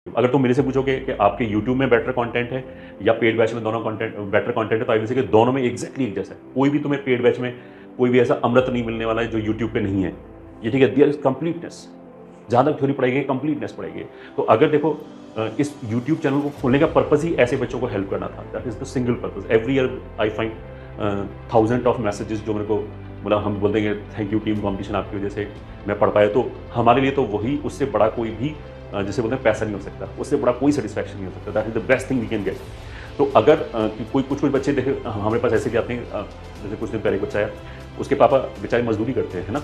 अगर तुम मेरे से पूछोगे कि आपके यूट्यूब में बेटर कंटेंट है या पेड बैच में दोनों कंटेंट बेटर कंटेंट है, तो आई विल से कि दोनों में एग्जैक्टली एक जैसा है। कोई भी तुम्हें पेड बैच में कोई भी ऐसा अमृत नहीं मिलने वाला है जो यूट्यूब पे नहीं है। ये ठीक है, देयर इज कंप्लीटनेस। जहाँ तक थ्योरी पढ़ाई गई, कंप्लीटनेस पढ़ाई गई। तो अगर देखो इस यूट्यूब चैनल को खोलने का पर्पज ही ऐसे बच्चों को हेल्प करना था। That is the single purpose. Every year I find thousand of messages जो मेरे को, मतलब हम बोल देंगे थैंक यू टीम, कॉम्पिटिशन आपकी वजह से मैं पढ़ पाया। तो हमारे लिए तो वही, उससे बड़ा कोई भी जिसे बोलते हैं पैसा नहीं हो सकता, उससे बड़ा कोई सेटिस्फैक्शन नहीं हो सकता। That is the best thing we can get. तो अगर कोई कुछ बच्चे देखे हमारे पास ऐसे भी आते हैं, जैसे कुछ दिन पहले बच्चा आया, उसके पापा बेचारे मजदूरी करते हैं ना।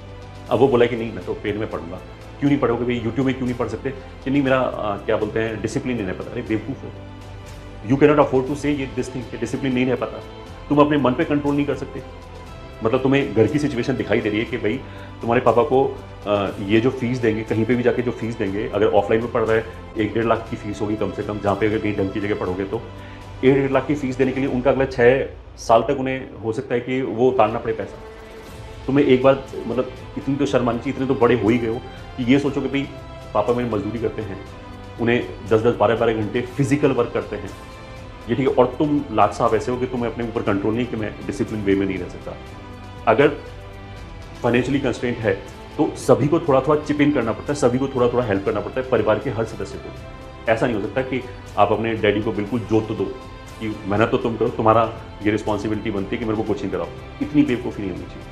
अब वो बोला कि नहीं मैं तो पेड में पढ़ूंगा। क्यों नहीं पढ़ोगे भाई, यूट्यूब में क्यों नहीं पढ़ सकते? कि नहीं मेरा क्या बोलते हैं डिसिप्लिन नहीं रह पता। अरे बेवकूफ़ हो, you can not afford to say ये दिस थिंग, डिसिप्लिन नहीं रह पाता। तुम अपने मन पे कंट्रोल नहीं कर सकते। मतलब तुम्हें घर की सिचुएशन दिखाई दे रही है कि भाई तुम्हारे पापा को ये जो फीस देंगे, कहीं पे भी जाके जो फीस देंगे, अगर ऑफलाइन में पढ़ रहा है 1-1.5 लाख की फीस होगी कम से कम, जहाँ पे अगर कहीं ढंग की जगह पढ़ोगे तो 1-1.5 लाख की फीस देने के लिए उनका अगला 6 साल तक उन्हें हो सकता है कि वो उतारना पड़े पैसा। तुम्हें एक बार मतलब इतनी तो शर्म आनी चाहिए, इतने तो बड़े हो ही गए हो कि ये सोचो कि भाई पापा मेरी मजदूरी करते हैं, उन्हें 10-10, 12-12 घंटे फिजिकल वर्क करते हैं, ये ठीक है, और तुम लाख साहब ऐसे हो कि तुम्हें अपने ऊपर कंट्रोल नहीं कि मैं डिसिप्लिन वे में नहीं रह सकता। अगर फाइनेंशियली कंस्ट्रेंट है तो सभी को थोड़ा थोड़ा चिप इन करना पड़ता है, सभी को थोड़ा थोड़ा हेल्प करना पड़ता है, परिवार के हर सदस्य को। ऐसा नहीं हो सकता कि आप अपने डैडी को बिल्कुल जोत दो कि मेहनत तो तुम करो, तुम्हारा ये रिस्पॉन्सिबिलिटी बनती है कि मेरे को कोचिंग कराओ। इतनी बेवकूफ़ी नहीं होनी चाहिए।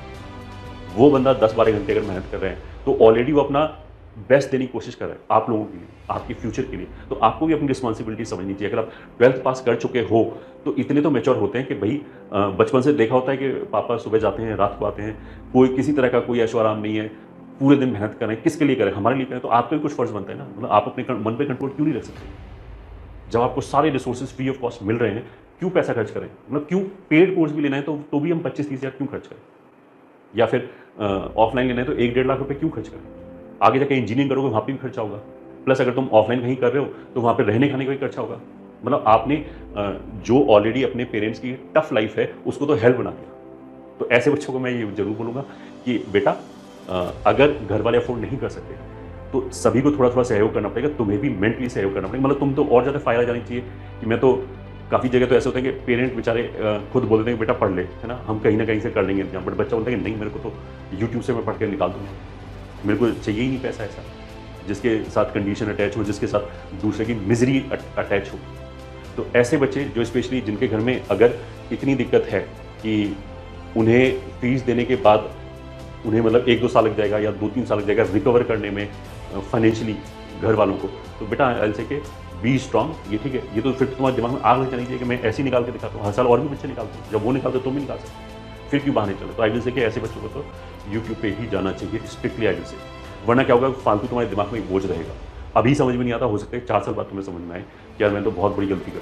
वो बंदा 10-12 घंटे अगर मेहनत कर रहे हैं तो ऑलरेडी वो अपना बेस्ट देने की कोशिश कर रहे हैं आप लोगों के लिए, आपके फ्यूचर के लिए। तो आपको भी अपनी रिस्पॉन्सिबिलिटी समझनी चाहिए। अगर आप 12th पास कर चुके हो तो इतने तो मैच्योर होते हैं कि भाई बचपन से देखा होता है कि पापा सुबह जाते हैं रात को आते हैं, कोई किसी तरह का कोई ऐशो आराम नहीं है, पूरे दिन मेहनत करें। किसके लिए करें? हमारे लिए करें। तो आपका भी कुछ फर्ज बनता है ना। मतलब आप अपने मन पर कंट्रोल क्यों नहीं रख सकते? जब आपको सारे रिसोर्सेज फ्री ऑफ कॉस्ट मिल रहे हैं, क्यों पैसा खर्च करें? मतलब क्यों पेड कोर्स भी लेना है तो भी हम 25-30 हज़ार क्यों खर्च करें? या फिर ऑफलाइन लेना है तो 1-1.5 लाख रुपए क्यों खर्च करें? आगे जाके इंजीनियरिंग करोगे वहाँ पे भी खर्चा होगा। प्लस अगर तुम ऑफलाइन कहीं कर रहे हो तो वहाँ पे रहने खाने का भी खर्चा होगा। मतलब आपने जो ऑलरेडी अपने पेरेंट्स की टफ लाइफ है उसको तो हेल बना दिया। तो ऐसे बच्चों को मैं ये जरूर बोलूँगा कि बेटा अगर घर वाले अफोर्ड नहीं कर सकते तो सभी को थोड़ा थोड़ा सहयोग करना पड़ेगा, तुम्हें भी मेंटली सहयोग करना पड़ेगा। मतलब तुम तो और ज़्यादा फायदा जानी चाहिए कि मैं तो काफ़ी जगह तो ऐसे होते हैं कि पेरेंट बेचारे खुद बोल देते हैं बेटा पढ़ ले, है ना, हम कहीं ना कहीं से कर लेंगे इंतजाम। बट बच्चा बोलता है कि नहीं मेरे को तो यूट्यूब से मैं पढ़ के निकाल दूँगा, मेरे को चाहिए ही नहीं पैसा ऐसा जिसके साथ कंडीशन अटैच हो, जिसके साथ दूसरे की मिजरी अटैच हो। तो ऐसे बच्चे जो स्पेशली जिनके घर में अगर इतनी दिक्कत है कि उन्हें फीस देने के बाद उन्हें मतलब 1-2 साल लग जाएगा या 2-3 साल लग जाएगा रिकवर करने में फाइनेंशियली घर वालों को, तो बेटा ऐसे के बी स्ट्रॉन्ग। ये ठीक है, ये तो फिर तुम्हारे दिमाग में आग लग जानी चाहिए कि मैं ऐसे ही निकाल के दिखाता हूँ, हर साल और भी बच्चे निकालते हैं, जब वो निकालते तुम भी निकाल सकते, फिर क्यों बहाने चलो। तो आई विल से कि ऐसे बच्चों को तो यूट्यूब पे ही जाना चाहिए स्ट्रिक्टली, आई विल से। वरना क्या होगा, फालतू तुम्हारे दिमाग में एक बोझ रहेगा, अभी समझ में नहीं आता, हो सकता है 4 साल बाद तुम्हें समझ में आए कि यार मैंने तो बहुत बड़ी गलती कर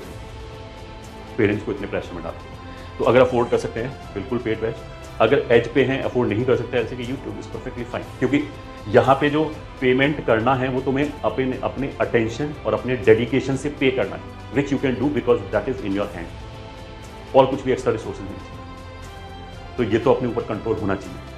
दी, पेरेंट्स को इतने प्रेशर में डालते। तो अगर अफोर्ड कर सकते हैं बिल्कुल पेड बैच, अगर एज पे हैं अफोर्ड नहीं कर सकते ऐसे कि यूट्यूब इज परफेक्टली फाइन, क्योंकि यहाँ पे जो पेमेंट करना है वो तुम्हें अपने अटेंशन और अपने डेडिकेशन से पे करना है, which you can do because that is in your hand. और कुछ भी एक्स्ट्रा रिसोर्सेज नहीं चाहिए। तो ये तो अपने ऊपर कंट्रोल होना चाहिए।